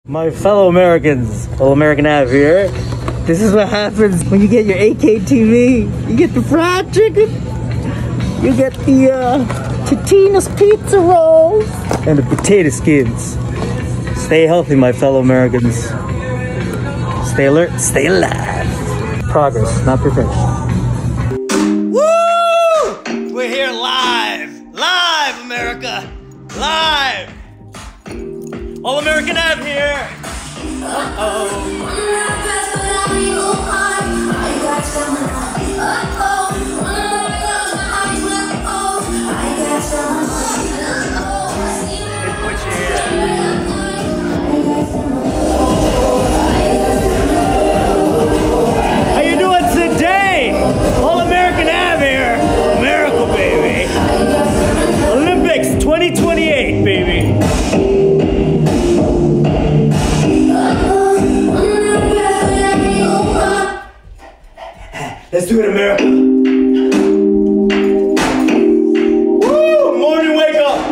My fellow Americans, All American Ave here. This is what happens when you get your AKTV. You get the fried chicken, you get the Totino's pizza rolls, and the potato skins. Stay healthy, my fellow Americans. Stay alert, stay alive. Progress, not perfection. Woo! We're here live! Live, America! Live! All American Ave here! How you doing today? All American Ave here. Miracle, baby. Olympics 2028, baby. Let's do it, America. Woo! Morning wake up.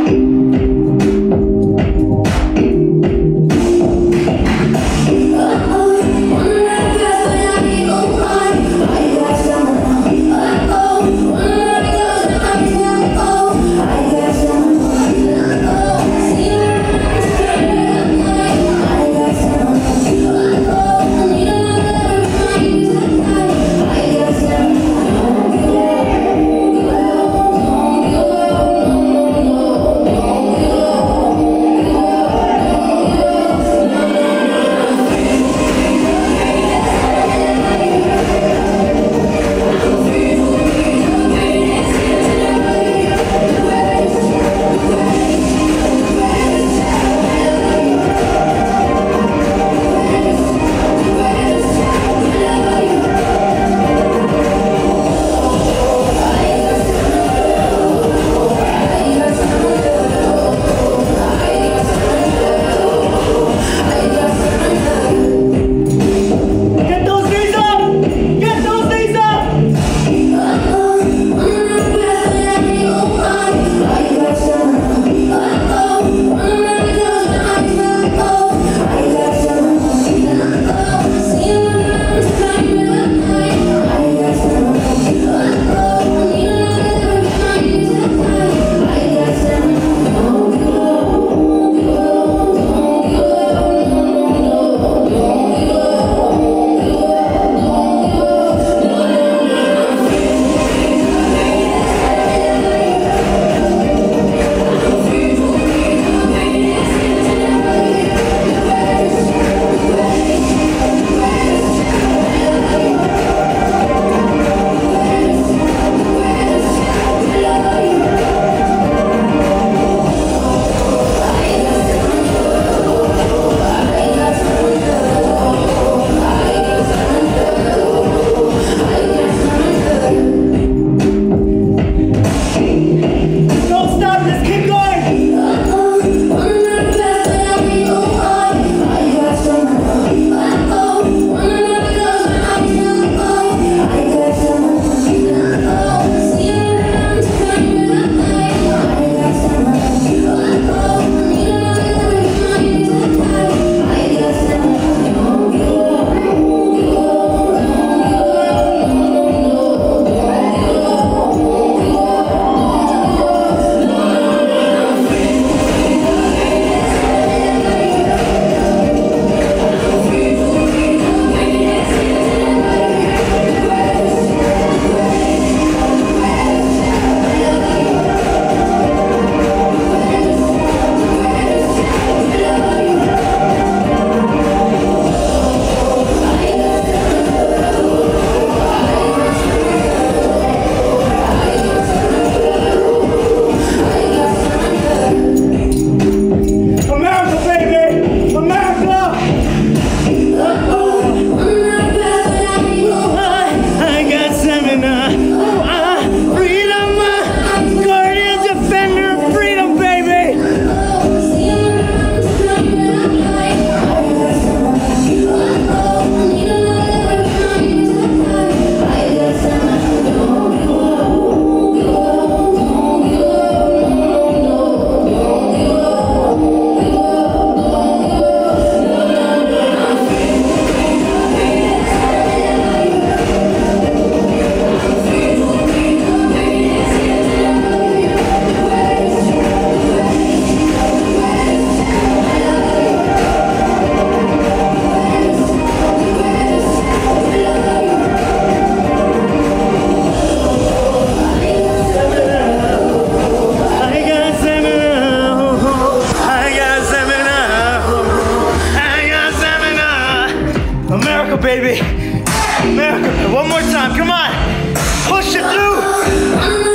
baby. America, one more time, come on. Push it through.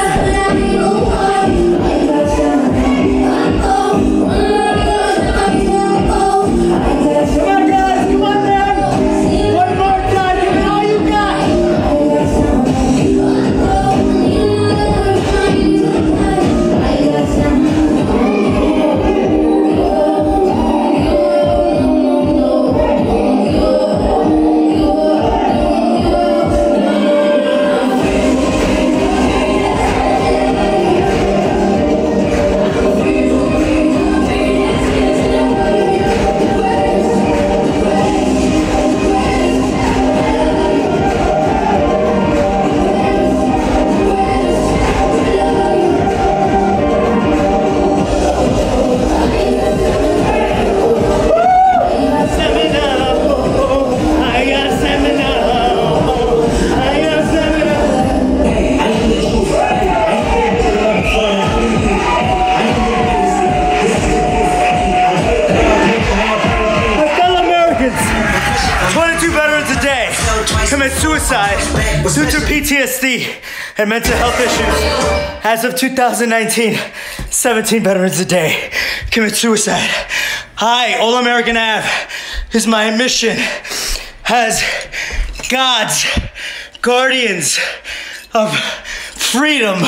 Commit suicide due to PTSD and mental health issues. As of 2019, 17 veterans a day commit suicide. Hi, All American Ave is my mission as God's guardians of freedom.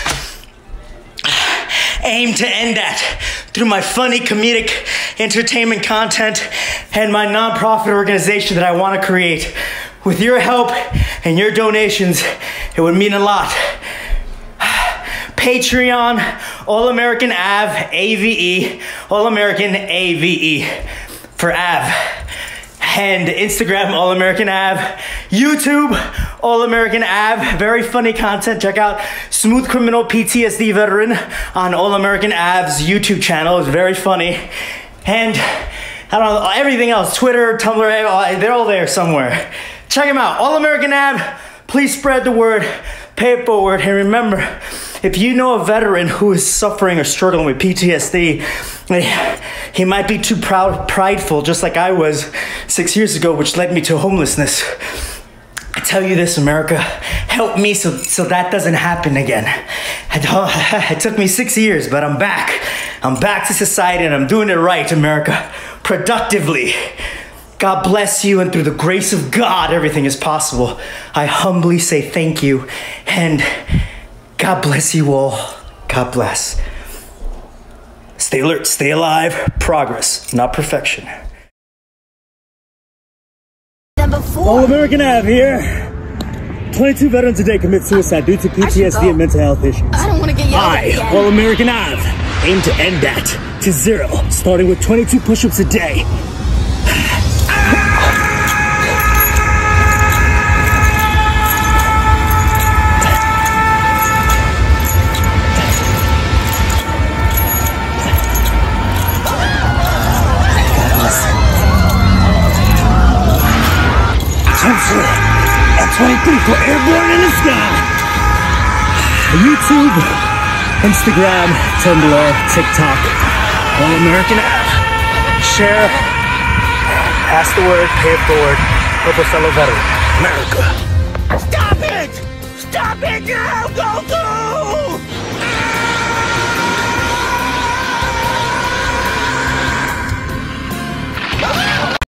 Aim to end that through my funny comedic entertainment content and my nonprofit organization that I want to create. With your help and your donations, it would mean a lot. Patreon, All American Ave, AVE, All American AVE for Ave. And Instagram, All American Ave. YouTube, All American Ave. Very funny content. Check out Smooth Criminal PTSD Veteran on All American Ave's YouTube channel. It's very funny. And I don't know, everything else, Twitter, Tumblr, they're all there somewhere. Check them out, All American Ave. Please spread the word, pay it forward, and remember, if you know a veteran who is suffering or struggling with PTSD, he might be too prideful, just like I was 6 years ago, which led me to homelessness. I tell you this, America, help me so that doesn't happen again. It took me 6 years, but I'm back. I'm back to society and I'm doing it right, America, productively. God bless you, and through the grace of God, everything is possible. I humbly say thank you, and God bless you all. God bless. Stay alert, stay alive, progress, not perfection. All American Ave here. 22 veterans a day commit suicide due to PTSD and mental health issues. I don't want to get yelled at again. All American Ave aim to end that to 0, starting with 22 push-ups a day. F-23 for airborne in the sky. YouTube, Instagram, Tumblr, TikTok, All American Ave. Share, pass the word, pay it forward, help a fellow veteran. America. Stop it! Stop it now! Go